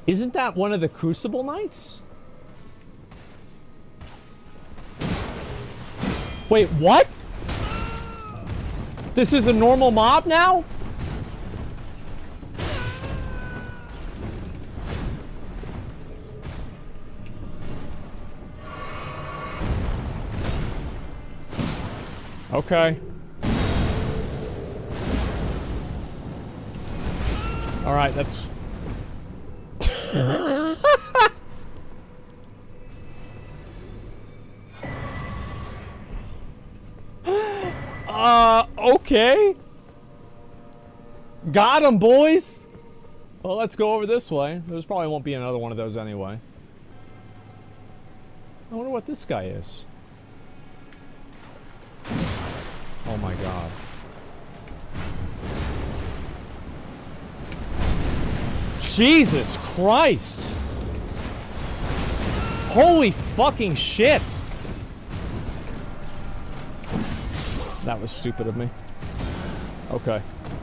Isn't that one of the Crucible Knights? Wait, what? This is a normal mob now? Okay. All right, that's... Okay. Got him, boys. Well, let's go over this way. There's probably won't be another one of those anyway. I wonder what this guy is. Oh my god. Jesus Christ! Holy fucking shit! That was stupid of me. Okay.